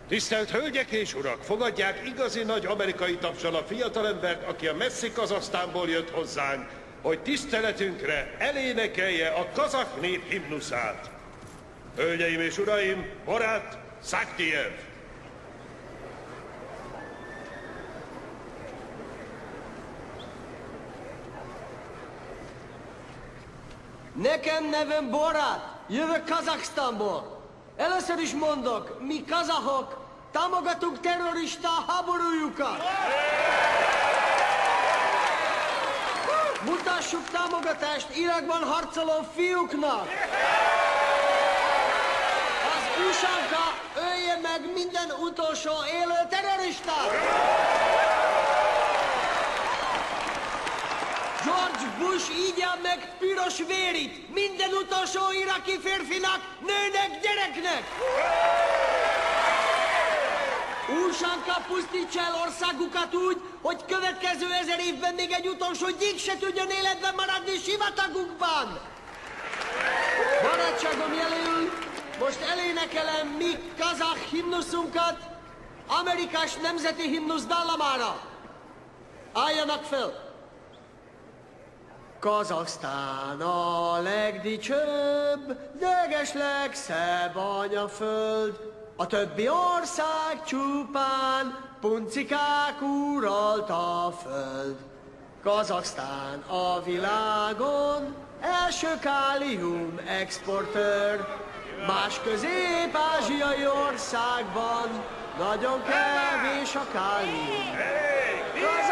Tisztelt Hölgyek és Urak, fogadják igazi nagy amerikai tapsal a fiatalembert, aki a messzi Kazahsztánból jött hozzánk, hogy tiszteletünkre elénekelje a kazakh nép himnuszát. Hölgyeim és Uraim, Borat Szaktijev! Nekem nevem Borat, jövök Kazaksztánból. Először is mondok, mi kazahok támogatunk terrorista háborújukat. Mutassuk támogatást Irakban harcoló fiúknak. Az USA-nka ölje meg minden utolsó élő terroristát. George Bush ígya meg piros vérit minden utolsó iraki férfinak, nőnek, gyereknek! USA-nka pusztítsa el országukat úgy, hogy következő 1000 évben még egy utolsó gyík se tudjon életben maradni sivatagukban! Barátságom jelöl, most elénekelem mi kazakh himnuszunkat amerikás nemzeti himnusz dallamára. Álljanak fel! Kazaksztán a legdicsőbb, leges legszebb anyaföld. A többi ország csupán puncikák uralta a föld. Kazaksztán a világon első kálium exportőr. Más közép-ázsiai országban nagyon kevés a kálium.